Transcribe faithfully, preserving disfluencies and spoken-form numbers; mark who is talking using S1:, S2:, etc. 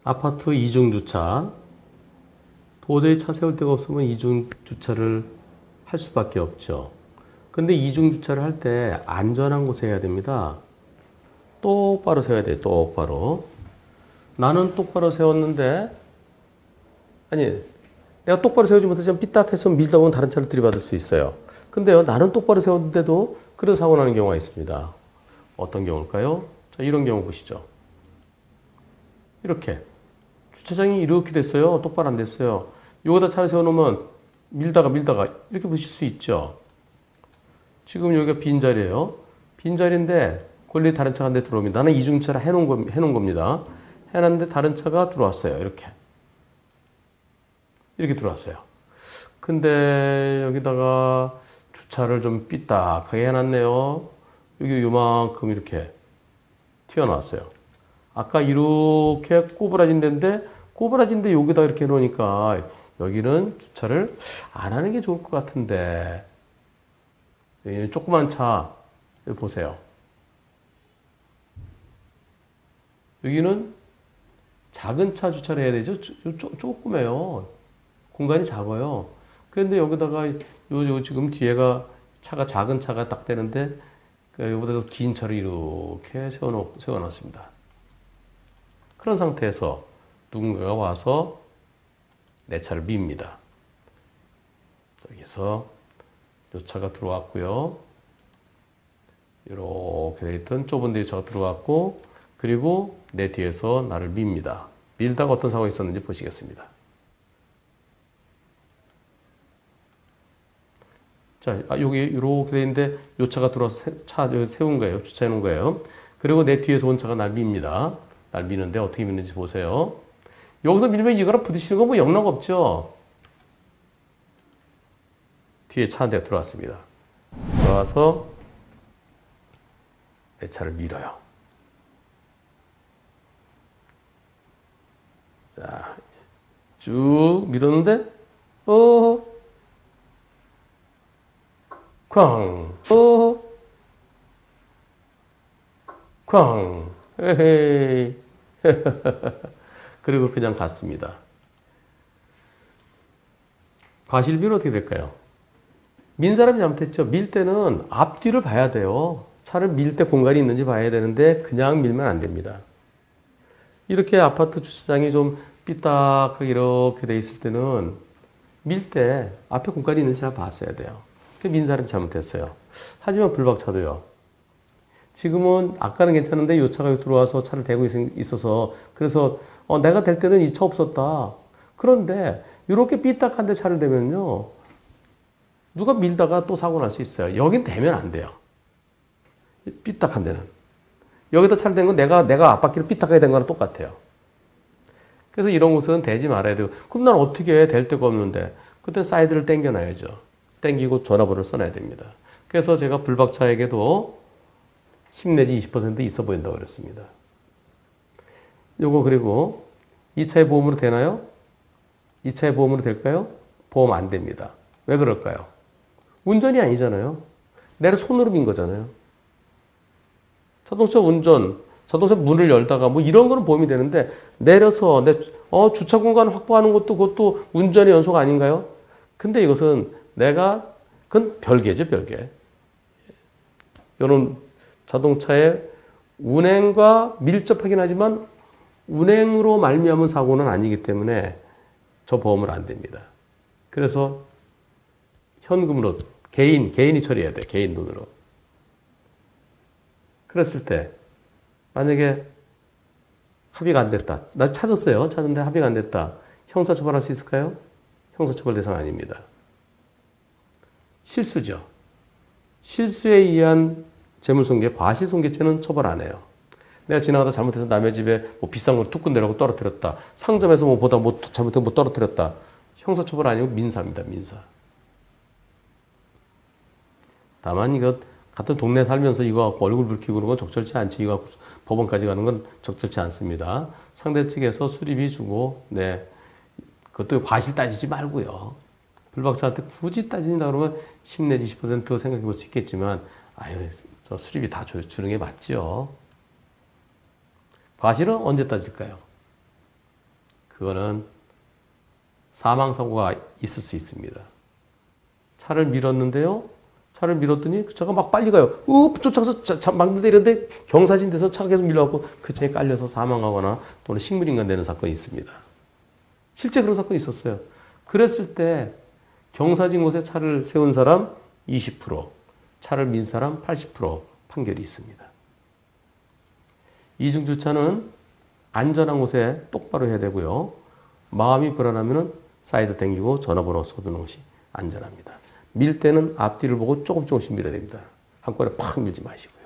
S1: 아파트 이중 주차. 도저히 차 세울 데가 없으면 이중 주차를 할 수밖에 없죠. 근데 이중 주차를 할 때 안전한 곳에 해야 됩니다. 똑바로 세워야 돼요. 똑바로. 나는 똑바로 세웠는데, 아니, 내가 똑바로 세우지 못해서 삐딱해서 밀다 보면 다른 차를 들이받을 수 있어요. 근데요, 나는 똑바로 세웠는데도 그래도 사고 나는 경우가 있습니다. 어떤 경우일까요? 자, 이런 경우 보시죠. 이렇게. 주차장이 이렇게 됐어요. 똑바로 안 됐어요. 여기다 차를 세워놓으면 밀다가 밀다가 이렇게 보실 수 있죠. 지금 여기가 빈자리예요. 빈자리인데 권리 다른 차가 한 대 들어옵니다. 나는 이중차를 해놓은, 거, 해놓은 겁니다. 해놨는데 다른 차가 들어왔어요. 이렇게. 이렇게 들어왔어요. 근데 여기다가 주차를 좀 삐딱하게 해놨네요. 여기 요만큼 이렇게 튀어나왔어요. 아까 이렇게 꼬부라진 데인데 꼬부라진 데 여기다 이렇게 해놓으니까 여기는 주차를 안 하는 게 좋을 것 같은데, 조그만 차 보세요. 여기는 작은 차 주차를 해야 되죠. 조그매요. 공간이 작아요. 그런데 여기다가 요, 요 지금 뒤에가 차가 작은 차가 딱 되는데 여기보다 더 긴 차를 이렇게 세워놓, 세워놨습니다. 그런 상태에서 누군가가 와서 내 차를 밉니다. 여기서 요 차가 들어왔고요. 이렇게 돼 있던 좁은 데 차가 들어왔고, 그리고 내 뒤에서 나를 밉니다. 밀다가 어떤 상황이 있었는지 보시겠습니다. 자, 아, 여기 이렇게 돼 있는데 요 차가 들어와서 차 세운 거예요. 주차해 놓은 거예요. 그리고 내 뒤에서 온 차가 날 밉니다. 날 미는데 어떻게 미는지 보세요. 여기서 밀면 이거랑 부딪히는 건 뭐 영락 없죠. 뒤에 차 한 대가 들어왔습니다. 들어와서 내 차를 밀어요. 자, 쭉 밀었는데, 어, 쾅, 어, 쾅, 에헤이. 그리고 그냥 갔습니다. 과실비는 어떻게 될까요? 민 사람이 잘못했죠. 밀 때는 앞뒤를 봐야 돼요. 차를 밀 때 공간이 있는지 봐야 되는데 그냥 밀면 안 됩니다. 이렇게 아파트 주차장이 좀 삐딱하게 이렇게 돼 있을 때는 밀 때 앞에 공간이 있는지 잘 봤어야 돼요. 민 사람이 잘못했어요. 하지만 불박차도요. 지금은 아까는 괜찮은데 이 차가 들어와서 차를 대고 있어서 그래서 어, 내가 댈 때는 이 차 없었다. 그런데 이렇게 삐딱한데 차를 대면요. 누가 밀다가 또 사고 날 수 있어요. 여긴 대면 안 돼요. 삐딱한 데는. 여기다 차를 댄 건 내가, 내가 앞바퀴를 삐딱하게 된 거랑 똑같아요. 그래서 이런 곳은 대지 말아야 돼요. 그럼 난 어떻게 될 데가 없는데 그때 사이드를 당겨놔야죠. 당기고 전화번호를 써놔야 됩니다. 그래서 제가 불박차에게도 십 내지 이십 퍼센트 있어 보인다고 그랬습니다. 요거 그리고 이 차의 보험으로 되나요? 이 차의 보험으로 될까요? 보험 안 됩니다. 왜 그럴까요? 운전이 아니잖아요. 내가 손으로 민 거잖아요. 자동차 운전, 자동차 문을 열다가 뭐 이런 거는 보험이 되는데 내려서 내 어, 주차 공간 확보하는 것도 그것도 운전의 연속 아닌가요? 근데 이것은 내가 그건 별개죠, 별개. 이런 자동차의 운행과 밀접하긴 하지만 운행으로 말미암은 사고는 아니기 때문에 저 보험을 안 됩니다. 그래서 현금으로 개인, 개인이 처리해야 돼. 개인 돈으로. 그랬을 때 만약에 합의가 안 됐다. 나 찾았어요. 찾았는데 합의가 안 됐다. 형사처벌할 수 있을까요? 형사처벌 대상 아닙니다. 실수죠. 실수에 의한 재물손괴, 과실손괴죄는 처벌 안 해요. 내가 지나가다 잘못해서 남의 집에 뭐 비싼 걸 툭 내려고 떨어뜨렸다. 상점에서 뭐 보다 뭐 잘못해서 뭐 떨어뜨렸다. 형사처벌 아니고 민사입니다. 민사. 다만 이거 같은 동네 살면서 이거 갖고 얼굴 붉히고 그런 건 적절치 않지. 이거 갖고 법원까지 가는 건 적절치 않습니다. 상대 측에서 수리비 주고, 네. 그것도 과실 따지지 말고요. 불박차한테 굳이 따진다 그러면 십 내지 이십 퍼센트 생각해 볼 수 있겠지만, 아유, 저 수리비 다 주는 게 맞죠. 과실은 언제 따질까요? 그거는 사망사고가 있을 수 있습니다. 차를 밀었는데요. 차를 밀었더니 그 차가 막 빨리 가요. 우 쫓아가서 차, 차 막는데 이런데 경사진 데서 차가 계속 밀려갖고 그 차에 깔려서 사망하거나 또는 식물인간 되는 사건이 있습니다. 실제 그런 사건이 있었어요. 그랬을 때 경사진 곳에 차를 세운 사람 이십 퍼센트, 차를 민 사람 팔십 퍼센트 판결이 있습니다. 이중주차는 안전한 곳에 똑바로 해야 되고요. 마음이 불안하면 사이드 당기고 전화번호 써두는 것이 안전합니다. 밀 때는 앞뒤를 보고 조금 조금씩 밀어야 됩니다. 한꺼번에 팍 밀지 마시고.